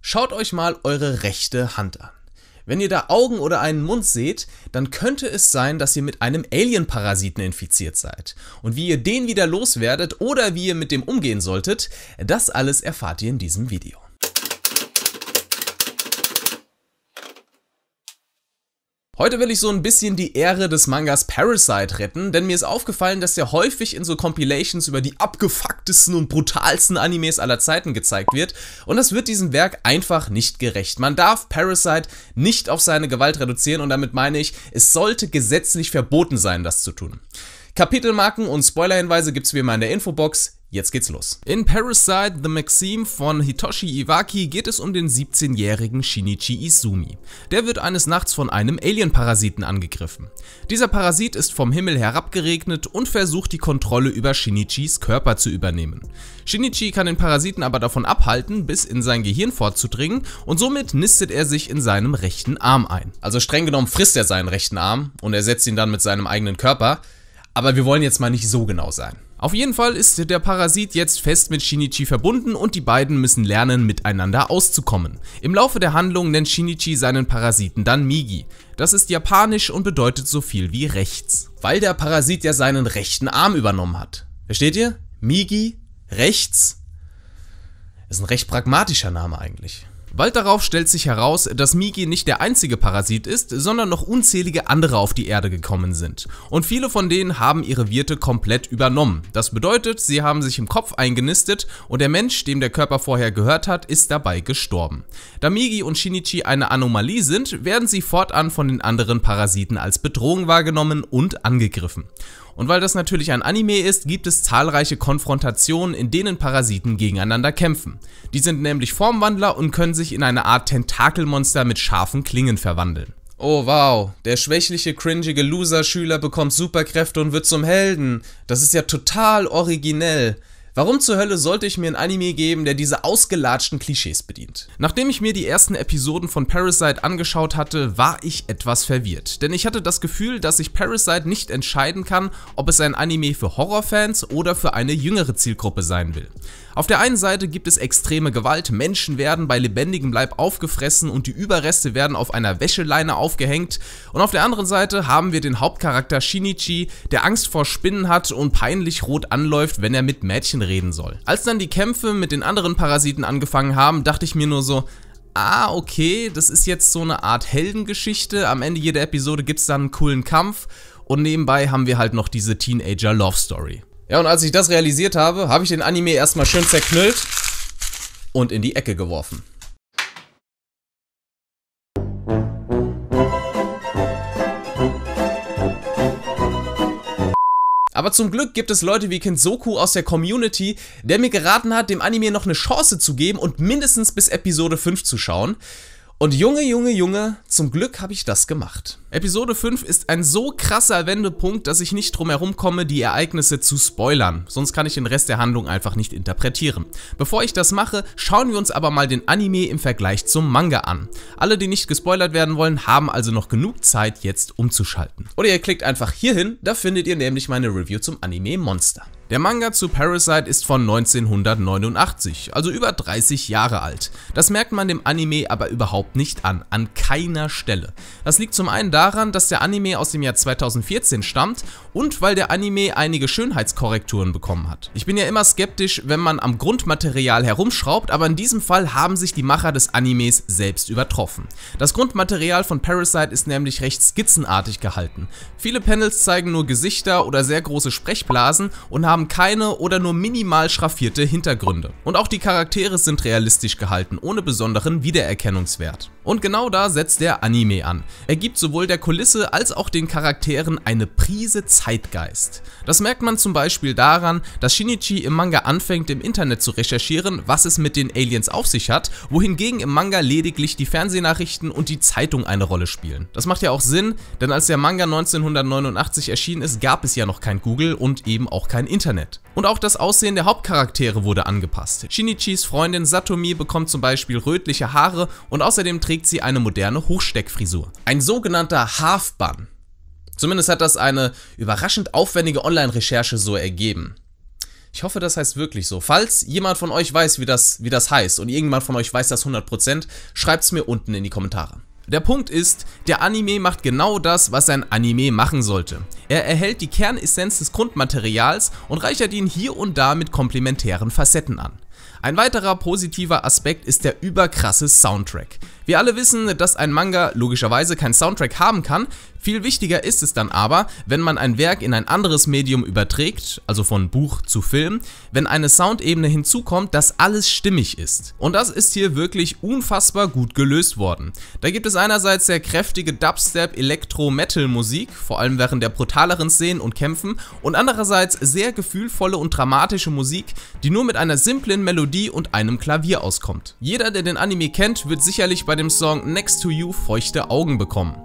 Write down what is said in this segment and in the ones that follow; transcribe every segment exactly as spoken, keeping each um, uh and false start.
Schaut euch mal eure rechte Hand an. Wenn ihr da Augen oder einen Mund seht, dann könnte es sein, dass ihr mit einem Alien-Parasiten infiziert seid. Und wie ihr den wieder loswerdet oder wie ihr mit dem umgehen solltet, das alles erfahrt ihr in diesem Video. Heute will ich so ein bisschen die Ehre des Mangas Parasite retten, denn mir ist aufgefallen, dass der häufig in so Compilations über die abgefucktesten und brutalsten Animes aller Zeiten gezeigt wird und das wird diesem Werk einfach nicht gerecht. Man darf Parasite nicht auf seine Gewalt reduzieren und damit meine ich, es sollte gesetzlich verboten sein, das zu tun. Kapitelmarken und Spoilerhinweise gibt's wie immer in der Infobox. Jetzt geht's los. In Parasite The Maxim von Hitoshi Iwaki geht es um den siebzehnjährigen Shinichi Izumi. Der wird eines Nachts von einem Alien-Parasiten angegriffen. Dieser Parasit ist vom Himmel herabgeregnet und versucht die Kontrolle über Shinichis Körper zu übernehmen. Shinichi kann den Parasiten aber davon abhalten, bis in sein Gehirn vorzudringen und somit nistet er sich in seinem rechten Arm ein. Also streng genommen frisst er seinen rechten Arm und ersetzt ihn dann mit seinem eigenen Körper. Aber wir wollen jetzt mal nicht so genau sein. Auf jeden Fall ist der Parasit jetzt fest mit Shinichi verbunden und die beiden müssen lernen, miteinander auszukommen. Im Laufe der Handlung nennt Shinichi seinen Parasiten dann Migi. Das ist japanisch und bedeutet so viel wie rechts. Weil der Parasit ja seinen rechten Arm übernommen hat. Versteht ihr? Migi, rechts. Ist ein recht pragmatischer Name eigentlich. Bald darauf stellt sich heraus, dass Migi nicht der einzige Parasit ist, sondern noch unzählige andere auf die Erde gekommen sind. Und viele von denen haben ihre Wirte komplett übernommen. Das bedeutet, sie haben sich im Kopf eingenistet und der Mensch, dem der Körper vorher gehört hat, ist dabei gestorben. Da Migi und Shinichi eine Anomalie sind, werden sie fortan von den anderen Parasiten als Bedrohung wahrgenommen und angegriffen. Und weil das natürlich ein Anime ist, gibt es zahlreiche Konfrontationen, in denen Parasiten gegeneinander kämpfen. Die sind nämlich Formwandler und können sich in eine Art Tentakelmonster mit scharfen Klingen verwandeln. Oh wow, der schwächliche, cringige Loser-Schüler bekommt Superkräfte und wird zum Helden. Das ist ja total originell. Warum zur Hölle sollte ich mir ein Anime geben, der diese ausgelatschten Klischees bedient? Nachdem ich mir die ersten Episoden von Parasite angeschaut hatte, war ich etwas verwirrt. Denn ich hatte das Gefühl, dass ich Parasite nicht entscheiden kann, ob es ein Anime für Horrorfans oder für eine jüngere Zielgruppe sein will. Auf der einen Seite gibt es extreme Gewalt, Menschen werden bei lebendigem Leib aufgefressen und die Überreste werden auf einer Wäscheleine aufgehängt. Und auf der anderen Seite haben wir den Hauptcharakter Shinichi, der Angst vor Spinnen hat und peinlich rot anläuft, wenn er mit Mädchen reden soll. Als dann die Kämpfe mit den anderen Parasiten angefangen haben, dachte ich mir nur so, ah okay, das ist jetzt so eine Art Heldengeschichte, am Ende jeder Episode gibt es dann einen coolen Kampf und nebenbei haben wir halt noch diese Teenager-Love-Story. Ja, und als ich das realisiert habe, habe ich den Anime erstmal schön zerknüllt und in die Ecke geworfen. Aber zum Glück gibt es Leute wie Kensoku aus der Community, der mir geraten hat, dem Anime noch eine Chance zu geben und mindestens bis Episode fünf zu schauen. Und Junge, Junge, Junge, zum Glück habe ich das gemacht. Episode fünf ist ein so krasser Wendepunkt, dass ich nicht drum herum komme, die Ereignisse zu spoilern. Sonst kann ich den Rest der Handlung einfach nicht interpretieren. Bevor ich das mache, schauen wir uns aber mal den Anime im Vergleich zum Manga an. Alle, die nicht gespoilert werden wollen, haben also noch genug Zeit, jetzt umzuschalten. Oder ihr klickt einfach hier hin, da findet ihr nämlich meine Review zum Anime Monster. Der Manga zu Parasite ist von neunzehnhundertneunundachtzig, also über dreißig Jahre alt. Das merkt man dem Anime aber überhaupt nicht an, an keiner Stelle. Das liegt zum einen daran, dass der Anime aus dem Jahr zweitausendvierzehn stammt und weil der Anime einige Schönheitskorrekturen bekommen hat. Ich bin ja immer skeptisch, wenn man am Grundmaterial herumschraubt, aber in diesem Fall haben sich die Macher des Animes selbst übertroffen. Das Grundmaterial von Parasite ist nämlich recht skizzenartig gehalten. Viele Panels zeigen nur Gesichter oder sehr große Sprechblasen und haben keine oder nur minimal schraffierte Hintergründe. Und auch die Charaktere sind realistisch gehalten, ohne besonderen Wiedererkennungswert. Und genau da setzt der Anime an. Er gibt sowohl der Kulisse als auch den Charakteren eine Prise Zeitgeist. Das merkt man zum Beispiel daran, dass Shinichi im Manga anfängt, im Internet zu recherchieren, was es mit den Aliens auf sich hat, wohingegen im Manga lediglich die Fernsehnachrichten und die Zeitung eine Rolle spielen. Das macht ja auch Sinn, denn als der Manga neunzehnhundertneunundachtzig erschienen ist, gab es ja noch kein Google und eben auch kein Internet. Und auch das Aussehen der Hauptcharaktere wurde angepasst. Shinichis Freundin Satomi bekommt zum Beispiel rötliche Haare und außerdem trägt sie eine moderne Hochsteckfrisur. Ein sogenannter Half-Bun. Zumindest hat das eine überraschend aufwendige Online-Recherche so ergeben. Ich hoffe, das heißt wirklich so. Falls jemand von euch weiß, wie das, wie das heißt und irgendjemand von euch weiß das hundert Prozent, schreibt es mir unten in die Kommentare. Der Punkt ist, der Anime macht genau das, was ein Anime machen sollte. Er erhält die Kernessenz des Grundmaterials und reichert ihn hier und da mit komplementären Facetten an. Ein weiterer positiver Aspekt ist der überkrasse Soundtrack. Wir alle wissen, dass ein Manga logischerweise keinen Soundtrack haben kann. Viel wichtiger ist es dann aber, wenn man ein Werk in ein anderes Medium überträgt, also von Buch zu Film, wenn eine Soundebene hinzukommt, dass alles stimmig ist. Und das ist hier wirklich unfassbar gut gelöst worden. Da gibt es einerseits sehr kräftige Dubstep, Elektro-Metal-Musik, vor allem während der brutaleren Szenen und Kämpfen, und andererseits sehr gefühlvolle und dramatische Musik, die nur mit einer simplen Melodie und einem Klavier auskommt. Jeder, der den Anime kennt, wird sicherlich bei dem Song Next to You feuchte Augen bekommen.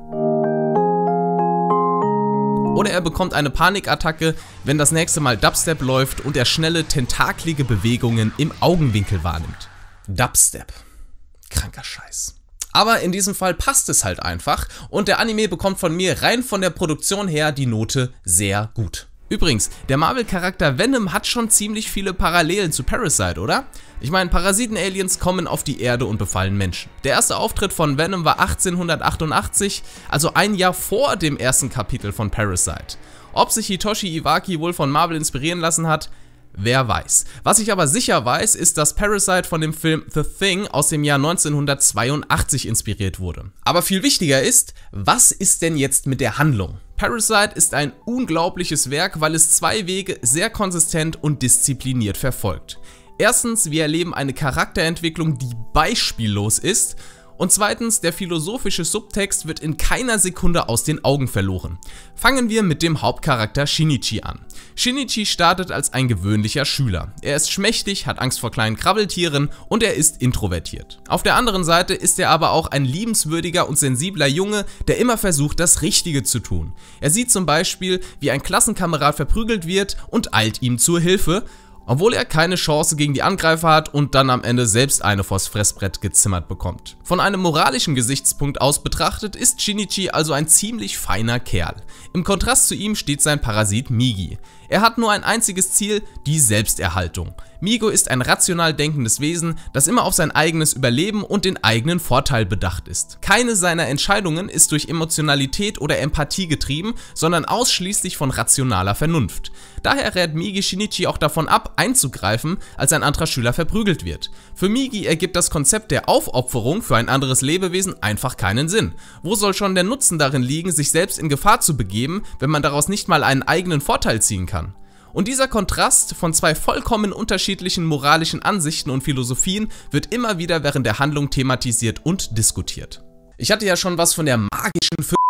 Oder er bekommt eine Panikattacke, wenn das nächste Mal Dubstep läuft und er schnelle, tentaklige Bewegungen im Augenwinkel wahrnimmt. Dubstep. Kranker Scheiß. Aber in diesem Fall passt es halt einfach und der Anime bekommt von mir rein von der Produktion her die Note sehr gut. Übrigens, der Marvel-Charakter Venom hat schon ziemlich viele Parallelen zu Parasite, oder? Ich meine, Parasiten-Aliens kommen auf die Erde und befallen Menschen. Der erste Auftritt von Venom war achtzehnhundertachtundachtzig, also ein Jahr vor dem ersten Kapitel von Parasite. Ob sich Hitoshi Iwaki wohl von Marvel inspirieren lassen hat, wer weiß. Was ich aber sicher weiß, ist, dass Parasite von dem Film The Thing aus dem Jahr neunzehnhundertzweiundachtzig inspiriert wurde. Aber viel wichtiger ist, was ist denn jetzt mit der Handlung? Parasite ist ein unglaubliches Werk, weil es zwei Wege sehr konsistent und diszipliniert verfolgt. Erstens, wir erleben eine Charakterentwicklung, die beispiellos ist. Und zweitens, der philosophische Subtext wird in keiner Sekunde aus den Augen verloren. Fangen wir mit dem Hauptcharakter Shinichi an. Shinichi startet als ein gewöhnlicher Schüler. Er ist schmächtig, hat Angst vor kleinen Krabbeltieren und er ist introvertiert. Auf der anderen Seite ist er aber auch ein liebenswürdiger und sensibler Junge, der immer versucht, das Richtige zu tun. Er sieht zum Beispiel, wie ein Klassenkamerad verprügelt wird und eilt ihm zur Hilfe, obwohl er keine Chance gegen die Angreifer hat und dann am Ende selbst eine vors Fressbrett gezimmert bekommt. Von einem moralischen Gesichtspunkt aus betrachtet ist Shinichi also ein ziemlich feiner Kerl. Im Kontrast zu ihm steht sein Parasit Migi. Er hat nur ein einziges Ziel, die Selbsterhaltung. Migo ist ein rational denkendes Wesen, das immer auf sein eigenes Überleben und den eigenen Vorteil bedacht ist. Keine seiner Entscheidungen ist durch Emotionalität oder Empathie getrieben, sondern ausschließlich von rationaler Vernunft. Daher rät Migi Shinichi auch davon ab, einzugreifen, als ein anderer Schüler verprügelt wird. Für Migi ergibt das Konzept der Aufopferung für ein anderes Lebewesen einfach keinen Sinn. Wo soll schon der Nutzen darin liegen, sich selbst in Gefahr zu begeben, wenn man daraus nicht mal einen eigenen Vorteil ziehen kann? Und dieser Kontrast von zwei vollkommen unterschiedlichen moralischen Ansichten und Philosophien wird immer wieder während der Handlung thematisiert und diskutiert. Ich hatte ja schon was von der magischen F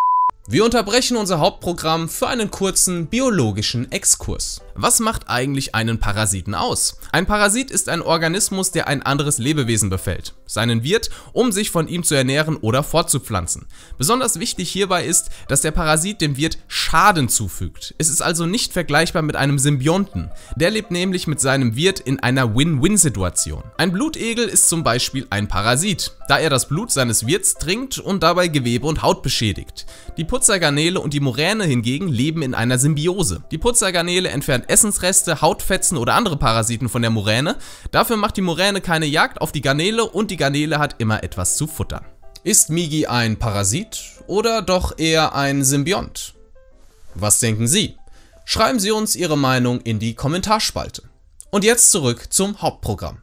Wir unterbrechen unser Hauptprogramm für einen kurzen biologischen Exkurs. Was macht eigentlich einen Parasiten aus? Ein Parasit ist ein Organismus, der ein anderes Lebewesen befällt, seinen Wirt, um sich von ihm zu ernähren oder fortzupflanzen. Besonders wichtig hierbei ist, dass der Parasit dem Wirt Schaden zufügt. Es ist also nicht vergleichbar mit einem Symbionten. Der lebt nämlich mit seinem Wirt in einer Win-Win-Situation. Ein Blutegel ist zum Beispiel ein Parasit, da er das Blut seines Wirts trinkt und dabei Gewebe und Haut beschädigt. Die Putzergarnele und die Muräne hingegen leben in einer Symbiose. Die Putzergarnele entfernt Essensreste, Hautfetzen oder andere Parasiten von der Muräne. Dafür macht die Muräne keine Jagd auf die Garnele und die Garnele hat immer etwas zu futtern. Ist Migi ein Parasit oder doch eher ein Symbiont? Was denken Sie? Schreiben Sie uns Ihre Meinung in die Kommentarspalte. Und jetzt zurück zum Hauptprogramm.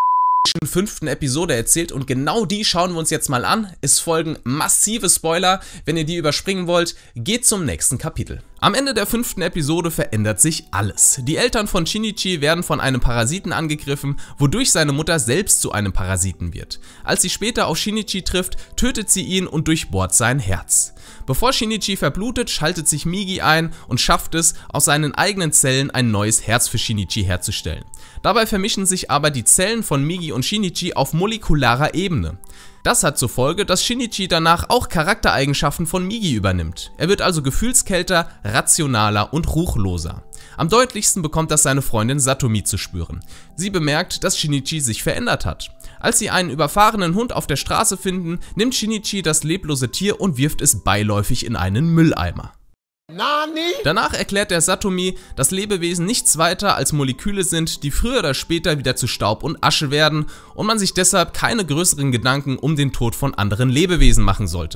Fünften Episode erzählt und genau die schauen wir uns jetzt mal an. Es folgen massive Spoiler. Wenn ihr die überspringen wollt, geht zum nächsten Kapitel. Am Ende der fünften Episode verändert sich alles. Die Eltern von Shinichi werden von einem Parasiten angegriffen, wodurch seine Mutter selbst zu einem Parasiten wird. Als sie später auf Shinichi trifft, tötet sie ihn und durchbohrt sein Herz. Bevor Shinichi verblutet, schaltet sich Migi ein und schafft es, aus seinen eigenen Zellen ein neues Herz für Shinichi herzustellen. Dabei vermischen sich aber die Zellen von Migi und Shinichi auf molekularer Ebene. Das hat zur Folge, dass Shinichi danach auch Charaktereigenschaften von Migi übernimmt. Er wird also gefühlskälter, rationaler und ruchloser. Am deutlichsten bekommt das seine Freundin Satomi zu spüren. Sie bemerkt, dass Shinichi sich verändert hat. Als sie einen überfahrenen Hund auf der Straße finden, nimmt Shinichi das leblose Tier und wirft es beiläufig in einen Mülleimer. Nani? Danach erklärt der Satomi, dass Lebewesen nichts weiter als Moleküle sind, die früher oder später wieder zu Staub und Asche werden und man sich deshalb keine größeren Gedanken um den Tod von anderen Lebewesen machen sollte.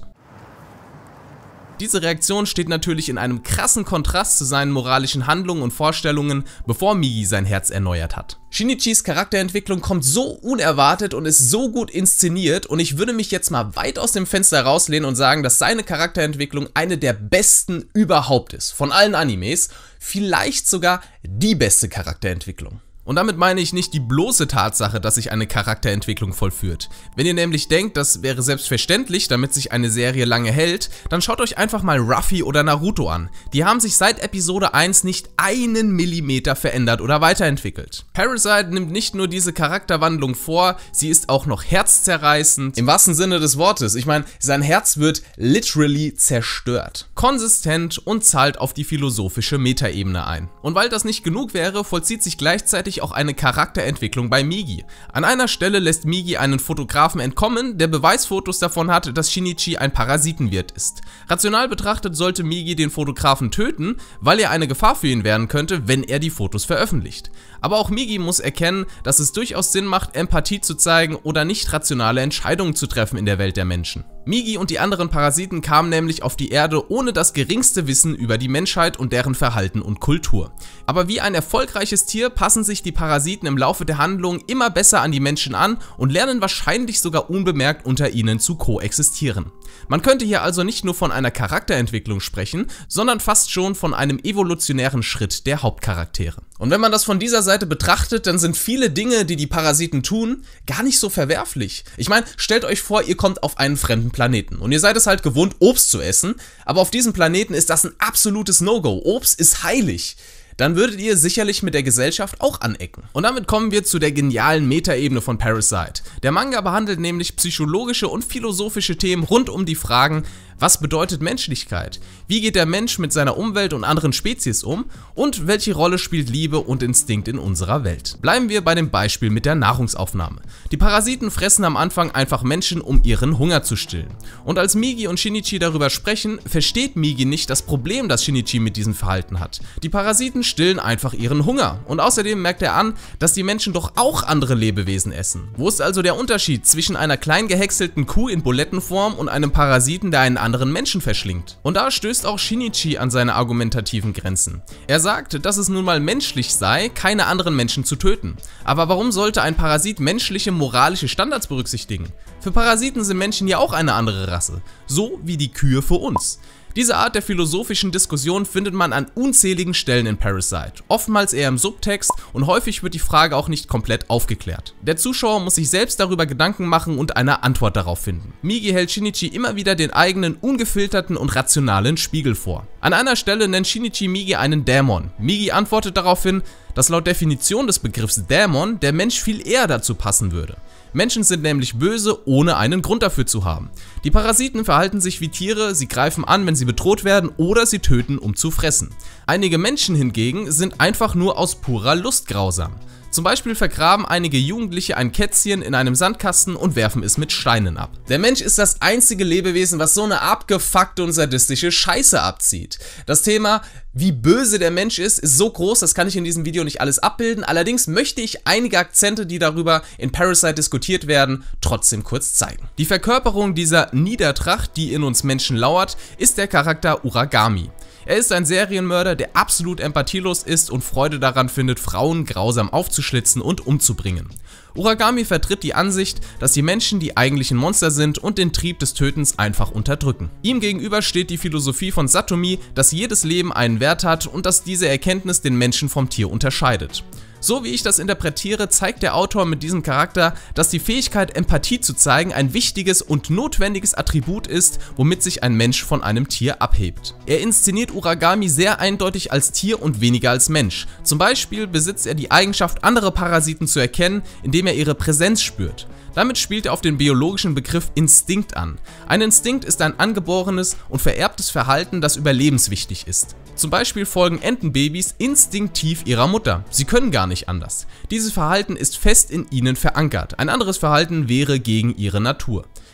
Diese Reaktion steht natürlich in einem krassen Kontrast zu seinen moralischen Handlungen und Vorstellungen, bevor Migi sein Herz erneuert hat. Shinichis Charakterentwicklung kommt so unerwartet und ist so gut inszeniert und ich würde mich jetzt mal weit aus dem Fenster rauslehnen und sagen, dass seine Charakterentwicklung eine der besten überhaupt ist, von allen Animes, vielleicht sogar die beste Charakterentwicklung. Und damit meine ich nicht die bloße Tatsache, dass sich eine Charakterentwicklung vollführt. Wenn ihr nämlich denkt, das wäre selbstverständlich, damit sich eine Serie lange hält, dann schaut euch einfach mal Ruffy oder Naruto an. Die haben sich seit Episode eins nicht einen Millimeter verändert oder weiterentwickelt. Parasite nimmt nicht nur diese Charakterwandlung vor, sie ist auch noch herzzerreißend. Im wahrsten Sinne des Wortes. Ich meine, sein Herz wird literally zerstört. Konsistent und zahlt auf die philosophische Metaebene ein. Und weil das nicht genug wäre, vollzieht sich gleichzeitig auch eine Charakterentwicklung bei Migi. An einer Stelle lässt Migi einen Fotografen entkommen, der Beweisfotos davon hat, dass Shinichi ein Parasitenwirt ist. Rational betrachtet sollte Migi den Fotografen töten, weil er eine Gefahr für ihn werden könnte, wenn er die Fotos veröffentlicht. Aber auch Migi muss erkennen, dass es durchaus Sinn macht, Empathie zu zeigen oder nicht rationale Entscheidungen zu treffen in der Welt der Menschen. Migi und die anderen Parasiten kamen nämlich auf die Erde ohne das geringste Wissen über die Menschheit und deren Verhalten und Kultur. Aber wie ein erfolgreiches Tier passen sich die Parasiten im Laufe der Handlung immer besser an die Menschen an und lernen wahrscheinlich sogar unbemerkt unter ihnen zu koexistieren. Man könnte hier also nicht nur von einer Charakterentwicklung sprechen, sondern fast schon von einem evolutionären Schritt der Hauptcharaktere. Und wenn man das von dieser Seite betrachtet, dann sind viele Dinge, die die Parasiten tun, gar nicht so verwerflich. Ich meine, stellt euch vor, ihr kommt auf einen fremden Planeten und ihr seid es halt gewohnt, Obst zu essen, aber auf diesem Planeten ist das ein absolutes No-Go. Obst ist heilig. Dann würdet ihr sicherlich mit der Gesellschaft auch anecken. Und damit kommen wir zu der genialen Metaebene von Parasite. Der Manga behandelt nämlich psychologische und philosophische Themen rund um die Fragen, was bedeutet Menschlichkeit? Wie geht der Mensch mit seiner Umwelt und anderen Spezies um? Und welche Rolle spielt Liebe und Instinkt in unserer Welt? Bleiben wir bei dem Beispiel mit der Nahrungsaufnahme. Die Parasiten fressen am Anfang einfach Menschen, um ihren Hunger zu stillen. Und als Migi und Shinichi darüber sprechen, versteht Migi nicht das Problem, das Shinichi mit diesem Verhalten hat. Die Parasiten stillen einfach ihren Hunger. Und außerdem merkt er an, dass die Menschen doch auch andere Lebewesen essen. Wo ist also der Unterschied zwischen einer klein gehäckselten Kuh in Bulettenform und einem Parasiten, der einen anderen Menschen verschlingt? Und da stößt auch Shinichi an seine argumentativen Grenzen. Er sagt, dass es nun mal menschlich sei, keine anderen Menschen zu töten. Aber warum sollte ein Parasit menschliche moralische Standards berücksichtigen? Für Parasiten sind Menschen ja auch eine andere Rasse, so wie die Kühe für uns. Diese Art der philosophischen Diskussion findet man an unzähligen Stellen in Parasite, oftmals eher im Subtext und häufig wird die Frage auch nicht komplett aufgeklärt. Der Zuschauer muss sich selbst darüber Gedanken machen und eine Antwort darauf finden. Migi hält Shinichi immer wieder den eigenen, ungefilterten und rationalen Spiegel vor. An einer Stelle nennt Shinichi Migi einen Dämon. Migi antwortet daraufhin, dass laut Definition des Begriffs Dämon der Mensch viel eher dazu passen würde. Menschen sind nämlich böse, ohne einen Grund dafür zu haben. Die Parasiten verhalten sich wie Tiere, sie greifen an, wenn sie bedroht werden, oder sie töten, um zu fressen. Einige Menschen hingegen sind einfach nur aus purer Lust grausam. Zum Beispiel vergraben einige Jugendliche ein Kätzchen in einem Sandkasten und werfen es mit Steinen ab. Der Mensch ist das einzige Lebewesen, was so eine abgefuckte und sadistische Scheiße abzieht. Das Thema, wie böse der Mensch ist, ist so groß, das kann ich in diesem Video nicht alles abbilden. Allerdings möchte ich einige Akzente, die darüber in Parasite diskutiert werden, trotzdem kurz zeigen. Die Verkörperung dieser Niedertracht, die in uns Menschen lauert, ist der Charakter Uragami. Er ist ein Serienmörder, der absolut empathielos ist und Freude daran findet, Frauen grausam aufzuschlitzen und umzubringen. Uragami vertritt die Ansicht, dass die Menschen die eigentlichen Monster sind und den Trieb des Tötens einfach unterdrücken. Ihm gegenüber steht die Philosophie von Satomi, dass jedes Leben einen Wert hat und dass diese Erkenntnis den Menschen vom Tier unterscheidet. So wie ich das interpretiere, zeigt der Autor mit diesem Charakter, dass die Fähigkeit, Empathie zu zeigen, ein wichtiges und notwendiges Attribut ist, womit sich ein Mensch von einem Tier abhebt. Er inszeniert Uragami sehr eindeutig als Tier und weniger als Mensch. Zum Beispiel besitzt er die Eigenschaft, andere Parasiten zu erkennen, indem er ihre Präsenz spürt. Damit spielt er auf den biologischen Begriff Instinkt an. Ein Instinkt ist ein angeborenes und vererbtes Verhalten, das überlebenswichtig ist. Zum Beispiel folgen Entenbabys instinktiv ihrer Mutter. Sie können gar nicht anders. Dieses Verhalten ist fest in ihnen verankert. Ein anderes Verhalten wäre gegen ihre Natur.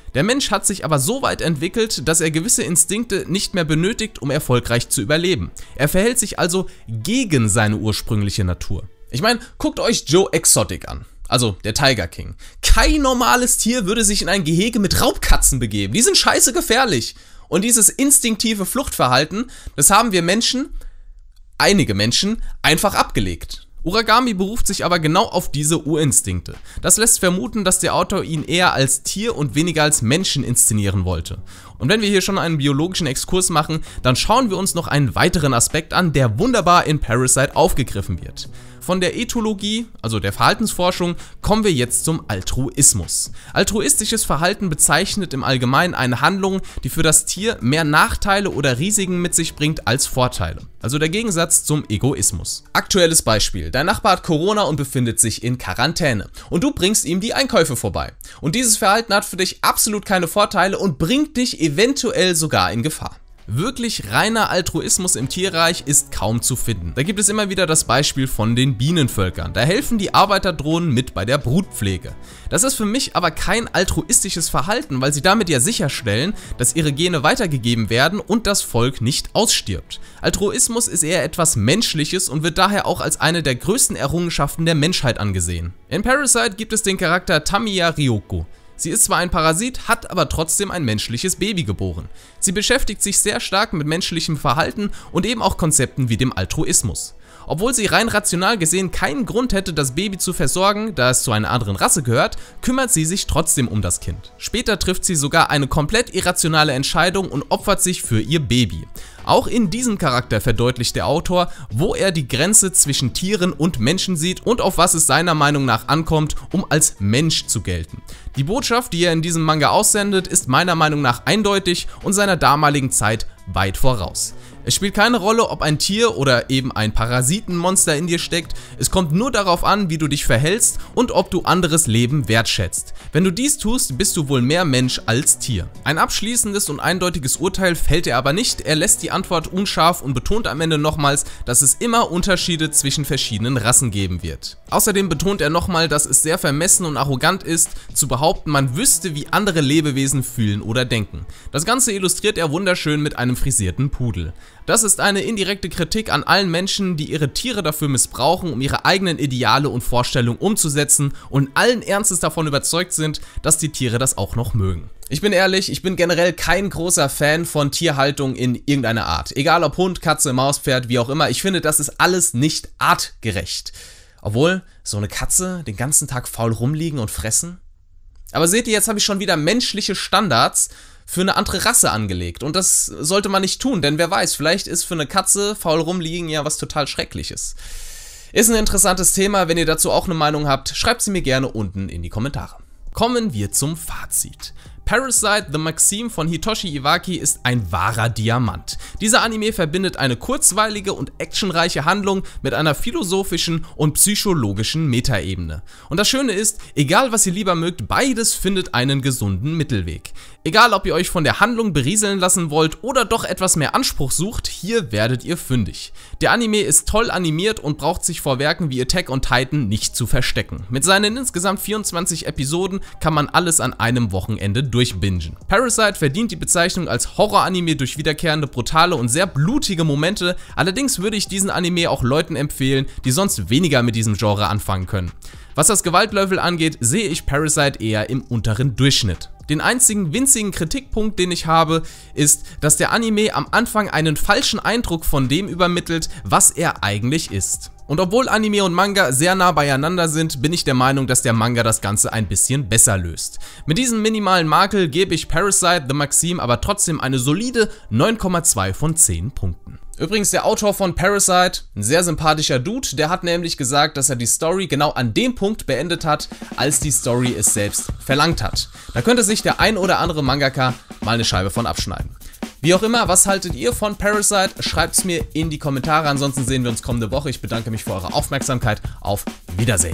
Der Mensch hat sich aber so weit entwickelt, dass er gewisse Instinkte nicht mehr benötigt, um erfolgreich zu überleben. Er verhält sich also gegen seine ursprüngliche Natur. Ich meine, guckt euch Joe Exotic an, also der Tiger King. Kein normales Tier würde sich in ein Gehege mit Raubkatzen begeben. Die sind scheiße gefährlich. Und dieses instinktive Fluchtverhalten, das haben wir Menschen, einige Menschen, einfach abgelegt. Uragami beruft sich aber genau auf diese Urinstinkte. Das lässt vermuten, dass der Autor ihn eher als Tier und weniger als Menschen inszenieren wollte. Und wenn wir hier schon einen biologischen Exkurs machen, dann schauen wir uns noch einen weiteren Aspekt an, der wunderbar in Parasite aufgegriffen wird. Von der Ethologie, also der Verhaltensforschung, kommen wir jetzt zum Altruismus. Altruistisches Verhalten bezeichnet im Allgemeinen eine Handlung, die für das Tier mehr Nachteile oder Risiken mit sich bringt als Vorteile. Also der Gegensatz zum Egoismus. Aktuelles Beispiel: Dein Nachbar hat Corona und befindet sich in Quarantäne. Und du bringst ihm die Einkäufe vorbei. Und dieses Verhalten hat für dich absolut keine Vorteile und bringt dich eventuell sogar in Gefahr. Wirklich reiner Altruismus im Tierreich ist kaum zu finden. Da gibt es immer wieder das Beispiel von den Bienenvölkern. Da helfen die Arbeiterdrohnen mit bei der Brutpflege. Das ist für mich aber kein altruistisches Verhalten, weil sie damit ja sicherstellen, dass ihre Gene weitergegeben werden und das Volk nicht ausstirbt. Altruismus ist eher etwas Menschliches und wird daher auch als eine der größten Errungenschaften der Menschheit angesehen. In Parasite gibt es den Charakter Tamiya Ryoko. Sie ist zwar ein Parasit, hat aber trotzdem ein menschliches Baby geboren. Sie beschäftigt sich sehr stark mit menschlichem Verhalten und eben auch Konzepten wie dem Altruismus. Obwohl sie rein rational gesehen keinen Grund hätte, das Baby zu versorgen, da es zu einer anderen Rasse gehört, kümmert sie sich trotzdem um das Kind. Später trifft sie sogar eine komplett irrationale Entscheidung und opfert sich für ihr Baby. Auch in diesem Charakter verdeutlicht der Autor, wo er die Grenze zwischen Tieren und Menschen sieht und auf was es seiner Meinung nach ankommt, um als Mensch zu gelten. Die Botschaft, die er in diesem Manga aussendet, ist meiner Meinung nach eindeutig und seiner damaligen Zeit weit voraus. Es spielt keine Rolle, ob ein Tier oder eben ein Parasitenmonster in dir steckt, es kommt nur darauf an, wie du dich verhältst und ob du anderes Leben wertschätzt. Wenn du dies tust, bist du wohl mehr Mensch als Tier. Ein abschließendes und eindeutiges Urteil fällt er aber nicht, er lässt die Antwort unscharf und betont am Ende nochmals, dass es immer Unterschiede zwischen verschiedenen Rassen geben wird. Außerdem betont er nochmal, dass es sehr vermessen und arrogant ist, zu behaupten, man wüsste, wie andere Lebewesen fühlen oder denken. Das Ganze illustriert er wunderschön mit einem frisierten Pudel. Das ist eine indirekte Kritik an allen Menschen, die ihre Tiere dafür missbrauchen, um ihre eigenen Ideale und Vorstellungen umzusetzen und allen Ernstes davon überzeugt sind, dass die Tiere das auch noch mögen. Ich bin ehrlich, ich bin generell kein großer Fan von Tierhaltung in irgendeiner Art. Egal ob Hund, Katze, Maus, Pferd, wie auch immer, ich finde, das ist alles nicht artgerecht. Obwohl, so eine Katze den ganzen Tag faul rumliegen und fressen? Aber seht ihr, jetzt habe ich schon wieder menschliche Standards für eine andere Rasse angelegt. Und das sollte man nicht tun, denn wer weiß, vielleicht ist für eine Katze faul rumliegen ja was total Schreckliches. Ist ein interessantes Thema, wenn ihr dazu auch eine Meinung habt, schreibt sie mir gerne unten in die Kommentare. Kommen wir zum Fazit. Parasite The Maxim von Hitoshi Iwaki ist ein wahrer Diamant. Dieser Anime verbindet eine kurzweilige und actionreiche Handlung mit einer philosophischen und psychologischen Metaebene. Und das Schöne ist, egal was ihr lieber mögt, beides findet einen gesunden Mittelweg. Egal ob ihr euch von der Handlung berieseln lassen wollt oder doch etwas mehr Anspruch sucht, hier werdet ihr fündig. Der Anime ist toll animiert und braucht sich vor Werken wie Attack on Titan nicht zu verstecken. Mit seinen insgesamt vierundzwanzig Episoden kann man alles an einem Wochenende durchbingen. Parasite verdient die Bezeichnung als Horror-Anime durch wiederkehrende, brutale und sehr blutige Momente, allerdings würde ich diesen Anime auch Leuten empfehlen, die sonst weniger mit diesem Genre anfangen können. Was das Gewaltlevel angeht, sehe ich Parasite eher im unteren Durchschnitt. Den einzigen winzigen Kritikpunkt, den ich habe, ist, dass der Anime am Anfang einen falschen Eindruck von dem übermittelt, was er eigentlich ist. Und obwohl Anime und Manga sehr nah beieinander sind, bin ich der Meinung, dass der Manga das Ganze ein bisschen besser löst. Mit diesem minimalen Makel gebe ich Parasite The Maxim aber trotzdem eine solide neun Komma zwei von zehn Punkten. Übrigens, der Autor von Parasite, ein sehr sympathischer Dude, der hat nämlich gesagt, dass er die Story genau an dem Punkt beendet hat, als die Story es selbst verlangt hat. Da könnte sich der ein oder andere Mangaka mal eine Scheibe von abschneiden. Wie auch immer, was haltet ihr von Parasite? Schreibt es mir in die Kommentare, ansonsten sehen wir uns kommende Woche. Ich bedanke mich für eure Aufmerksamkeit. Auf Wiedersehen.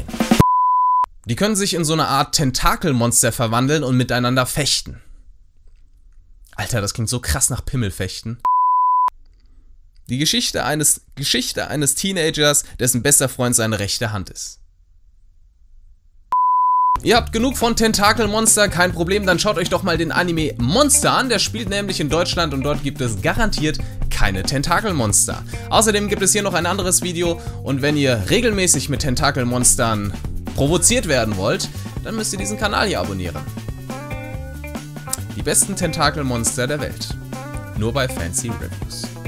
Die können sich in so eine Art Tentakelmonster verwandeln und miteinander fechten. Alter, das klingt so krass nach Pimmelfechten. Die Geschichte eines, Geschichte eines Teenagers, dessen bester Freund seine rechte Hand ist. Ihr habt genug von Tentakelmonster, kein Problem, dann schaut euch doch mal den Anime Monster an. Der spielt nämlich in Deutschland und dort gibt es garantiert keine Tentakelmonster. Außerdem gibt es hier noch ein anderes Video und wenn ihr regelmäßig mit Tentakelmonstern provoziert werden wollt, dann müsst ihr diesen Kanal hier abonnieren. Die besten Tentakelmonster der Welt. Nur bei Fancy Reviews.